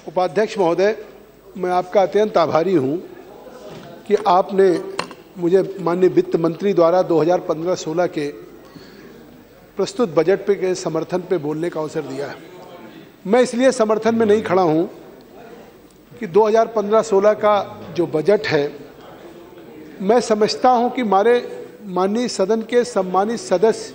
उपाध्यक्ष महोदय, मैं आपका अत्यंत आभारी हूं कि आपने मुझे माननीय वित्त मंत्री द्वारा 2015-16 के प्रस्तुत बजट पे के समर्थन पे बोलने का अवसर दिया है। मैं इसलिए समर्थन में नहीं खड़ा हूं कि 2015-16 का जो बजट है, मैं समझता हूं कि हमारे माननीय सदन के सम्मानित सदस्य,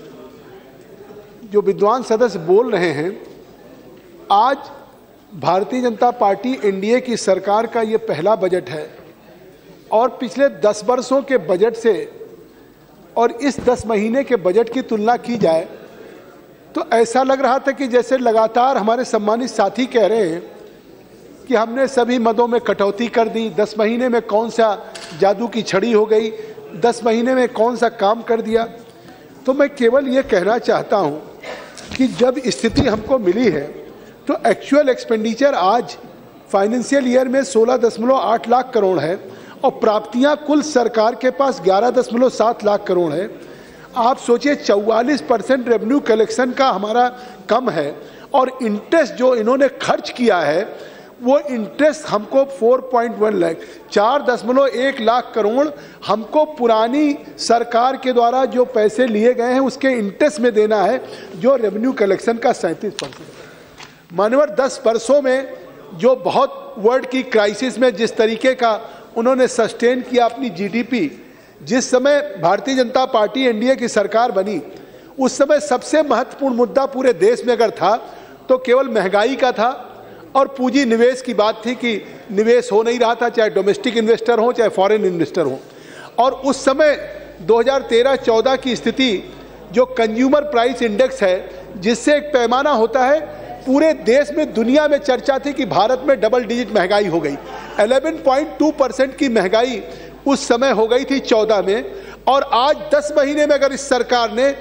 जो विद्वान सदस्य बोल रहे हैं, आज भारतीय जनता पार्टी एनडीए की सरकार का ये पहला बजट है और पिछले 10 वर्षों के बजट से और इस 10 महीने के बजट की तुलना की जाए तो ऐसा लग रहा था कि जैसे लगातार हमारे सम्मानित साथी कह रहे हैं कि हमने सभी मदों में कटौती कर दी, 10 महीने में कौन सा जादू की छड़ी हो गई, 10 महीने में कौन सा काम कर दिया। तो मैं केवल ये कहना चाहता हूँ कि जब स्थिति हमको मिली है तो एक्चुअल एक्सपेंडिचर आज फाइनेंशियल ईयर में 16.8 लाख करोड़ है और प्राप्तियां कुल सरकार के पास 11.7 लाख करोड़ है। आप सोचिए 44% रेवेन्यू कलेक्शन का हमारा कम है और इंटरेस्ट जो इन्होंने खर्च किया है वो इंटरेस्ट हमको 4.1 लाख 4.1 लाख करोड़ हमको पुरानी सरकार के द्वारा जो पैसे लिए गए हैं उसके इंटरेस्ट में देना है, जो रेवेन्यू कलेक्शन का 37%। मानवर 10 वर्षों में जो बहुत वर्ल्ड की क्राइसिस में जिस तरीके का उन्होंने सस्टेन किया अपनी जीडीपी, जिस समय भारतीय जनता पार्टी एनडीए की सरकार बनी उस समय सबसे महत्वपूर्ण मुद्दा पूरे देश में अगर था तो केवल महंगाई का था और पूंजी निवेश की बात थी कि निवेश हो नहीं रहा था, चाहे डोमेस्टिक इन्वेस्टर हो चाहे फॉरेन इन्वेस्टर हो। और उस समय 2013-14 की स्थिति जो कंज्यूमर प्राइस इंडेक्स है, जिससे एक पैमाना होता है, पूरे देश में दुनिया में चर्चा थी कि भारत में डबल डिजिट महंगाई हो गई। 11.2% की महंगाई उस समय हो गई थी 14 में, और आज 10 महीने में अगर इस सरकार ने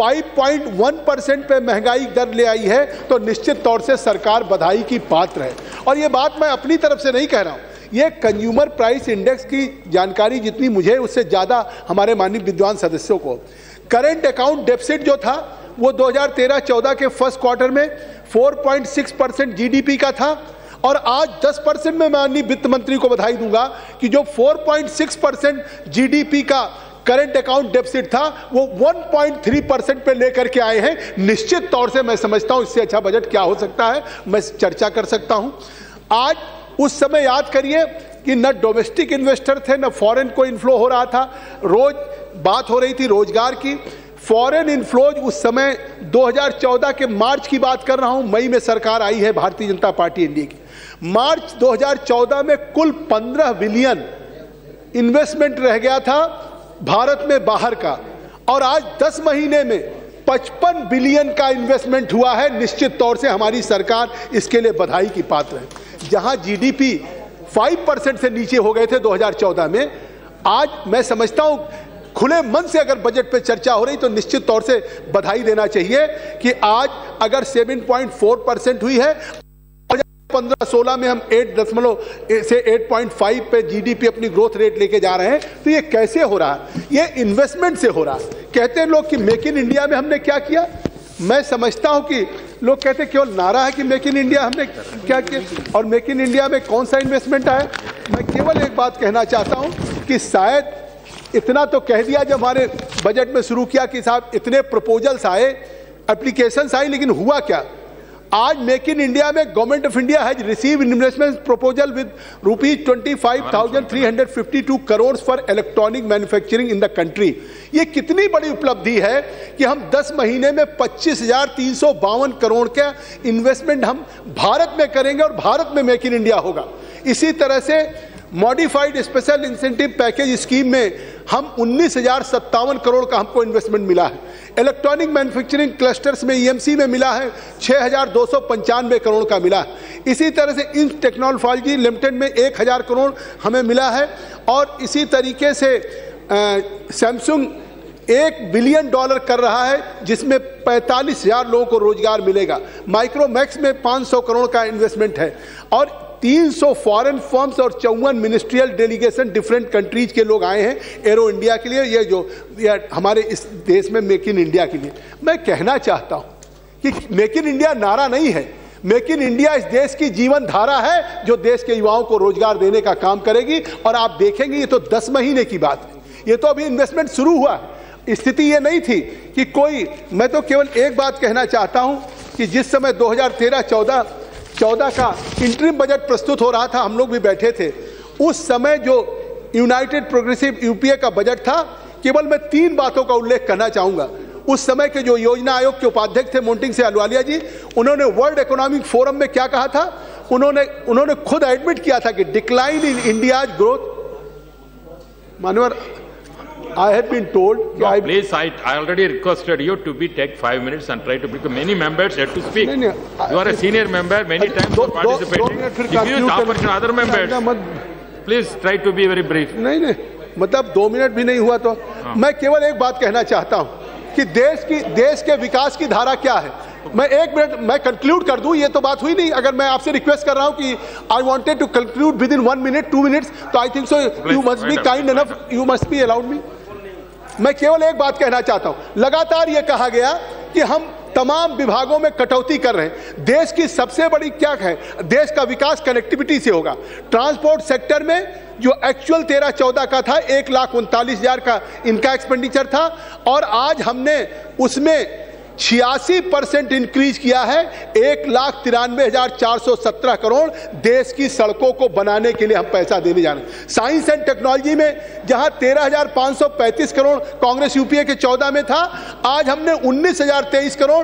5.1% पे महंगाई दर ले आई है तो निश्चित तौर से सरकार बधाई की पात्र है। और ये बात मैं अपनी तरफ से नहीं कह रहा हूँ, ये कंज्यूमर प्राइस इंडेक्स की जानकारी जितनी मुझे उससे ज़्यादा हमारे माननीय विद्वान सदस्यों को। करंट अकाउंट डेफिसिट जो था वो 2013-14 के फर्स्ट क्वार्टर में 4.6% जीडीपी का था और आज 10% में माननीय वित्त मंत्री को बधाई दूंगा कि जो 4.6% जीडीपी का करंट अकाउंट डेफिसिट था वो 1.3% पे लेकर के आए हैं। निश्चित तौर से मैं समझता हूं इससे अच्छा बजट क्या हो सकता है, मैं चर्चा कर सकता हूं। आज उस समय याद करिए कि न डोमेस्टिक इन्वेस्टर थे न फॉरेन को इनफ्लो हो रहा था, रोज बात हो रही थी रोजगार की। फॉरेन इनफ्लोज उस समय 2014 के मार्च की बात कर रहा हूं, मई में सरकार आई है भारतीय जनता पार्टी इंडिया की। मार्च 2014 में कुल 15 बिलियन इन्वेस्टमेंट रह गया था भारत में बाहर का, और आज 10 महीने में 55 बिलियन का इन्वेस्टमेंट हुआ है। निश्चित तौर से हमारी सरकार इसके लिए बधाई की पात्र है। जहां जीडीपी 5% से नीचे हो गए थे 2014 में, आज मैं समझता हूं खुले मन से अगर बजट पे चर्चा हो रही तो निश्चित तौर से बधाई देना चाहिए कि आज अगर 7.4% हुई है, 2015-16 में हम 8 से 8.5 पे जीडीपी अपनी ग्रोथ रेट लेके जा रहे हैं। तो ये कैसे हो रहा है? ये इन्वेस्टमेंट से हो रहा है। कहते हैं लोग कि मेक इन इंडिया में हमने क्या किया। मैं समझता हूं कि लोग कहते हैं केवल नारा है कि मेक इन इंडिया हमने क्या किया, और मेक इन इंडिया में कौन सा इन्वेस्टमेंट आया। मैं केवल एक बात कहना चाहता हूं कि शायद इतना तो कह दिया जब हमारे बजट में शुरू किया कि साहब इतने प्रपोजल्स आए, एप्लीकेशंस आई, लेकिन हुआ क्या? आज मेक इन इंडिया में government of India has received investment proposal with ₹25,552 crore for electronic manufacturing in the country. ये कितनी बड़ी उपलब्धि है कि हम 10 महीने में 25,352 करोड़ का इन्वेस्टमेंट हम भारत में करेंगे और भारत में मेक इन इंडिया होगा। इसी तरह से modified special incentive package scheme में हम 19,057 करोड़ का हमको इन्वेस्टमेंट मिला है। इलेक्ट्रॉनिक मैन्युफैक्चरिंग क्लस्टर्स में ईएमसी में मिला है 6,295 करोड़ का मिला है। इसी तरह से इन टेक्नोलॉजी लिमिटेड में 1,000 करोड़ हमें मिला है, और इसी तरीके से सैमसंग $1 बिलियन कर रहा है जिसमें 45,000 लोगों को रोजगार मिलेगा। माइक्रोमैक्स में 500 करोड़ का इन्वेस्टमेंट है, और 300 फॉरेन फर्म्स और 54 मिनिस्ट्रियल डेलीगेशन डिफरेंट कंट्रीज के लोग आए हैं एरो इंडिया के लिए, ये हमारे इस देश में मेक इन इंडिया के लिए। मैं कहना चाहता हूं कि मेक इन इंडिया नारा नहीं है, मेक इन इंडिया इस देश की जीवन धारा है जो देश के युवाओं को रोजगार देने का काम करेगी। और आप देखेंगे ये तो 10 महीने की बात है, ये तो अभी इन्वेस्टमेंट शुरू हुआ है। स्थिति ये नहीं थी कि कोई, मैं तो केवल एक बात कहना चाहता हूं कि जिस समय 2013-14 का इंटरिम बजट प्रस्तुत हो रहा था, हम लोग भी बैठे थे, उस समय जो यूनाइटेड प्रोग्रेसिव यूपीए का बजट था, केवल मैं 3 बातों का उल्लेख करना चाहूंगा। उस समय के जो योजना आयोग के उपाध्यक्ष थे मोन्टी सिंह अहलूवालिया जी, उन्होंने वर्ल्ड इकोनॉमिक फोरम में क्या कहा था, उन्होंने खुद एडमिट किया था कि डिक्लाइन इन इंडियाज ग्रोथ, मानवर I have been told. No, please, I already requested you to take 5 minutes and try to because many members have to speak. You are a senior member, many times you participating. If you talk for other members, please try to be very brief. नहीं, मतलब 2 minute भी नहीं हुआ तो मैं केवल एक बात कहना चाहता हूँ कि देश के विकास की धारा क्या है। मैं 1 मिनट मैं कंक्लूड कर दूं, ये तो बात हुई नहीं। अगर मैं आपसे रिक्वेस्ट कर रहा हूं कि I wanted to conclude within 1 minute 2 minutes, तो I think so you must be kind enough, you must be allowed me. मैं केवल एक बात कहना चाहता हूं, लगातार यह कहा गया कि हम तमाम विभागों में कटौती कर रहे हैं। देश की सबसे बड़ी क्या है, देश का विकास कनेक्टिविटी से होगा। ट्रांसपोर्ट सेक्टर में जो एक्चुअल 13-14 का था, 1,39,000 का इनका एक्सपेंडिचर था, और आज हमने उसमें 86% इंक्रीज किया है। 1,93,417 करोड़ देश की सड़कों को बनाने के लिए हम पैसा देने जा रहे हैं। साइंस एंड टेक्नोलॉजी में जहां 13,535 करोड़ कांग्रेस यूपीए के 14 में था, आज हमने 19,023 करोड़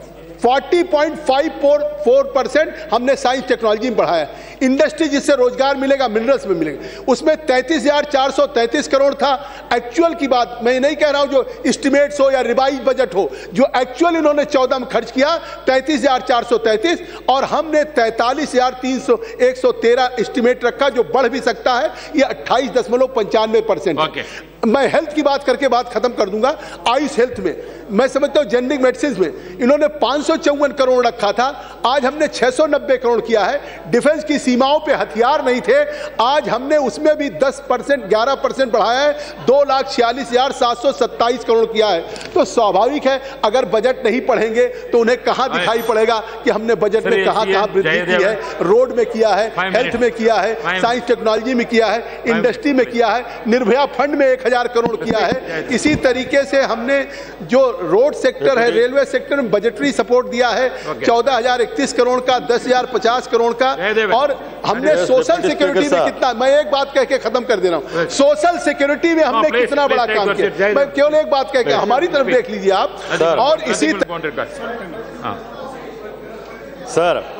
40.544% हमने साइंस टेक्नोलॉजी में बढ़ाया। इंडस्ट्री जिससे रोजगार मिलेगा, मिनरल्स में मिलेगा, उसमें 33,433 करोड़ था। एक्चुअल की बात मैं नहीं कह रहा हूं जो एस्टिमेट्स हो या रिवाइज बजट हो, जो एक्चुअल इन्होंने 14 में खर्च किया 33,433, और हमने 43,113 एस्टिमेट रखा, जो बढ़ भी सकता है। ये 28.95%। मैं हेल्थ की बात करके बात खत्म कर दूंगा। आयुष हेल्थ में मैं समझता हूं, जेनरिक मेडिसिन में इन्होंने 554 करोड़ रखा था, आज हमने 690 करोड़ किया है। डिफेंस की सीमाओं पे हथियार नहीं थे, आज हमने उसमें भी 10% 11% बढ़ाया है, 2,46,727 करोड़ किया है। तो स्वाभाविक है अगर बजट नहीं पढ़ेंगे तो उन्हें कहां दिखाई पड़ेगा कि हमने बजट में कहां वृद्धि की है। रोड में किया है, हेल्थ में किया है, साइंस टेक्नोलॉजी में किया है, इंडस्ट्री में किया है, निर्भया फंड में 1,000 करोड़ किया है। इसी तरीके से हमने जो रोड सेक्टर है, रेलवे सेक्टर में बजटरी सपोर्ट दिया है 14,031 करोड़ का, 10,050 करोड़ का। और हमने सोशल सिक्योरिटी में कितना, मैं एक बात कह के खत्म कर दे रहा हूं, सोशल सिक्योरिटी में हमने कितना बड़ा काम किया। मैं केवल एक बात कह के, हमारी तरफ देख लीजिए आप। और इसी सर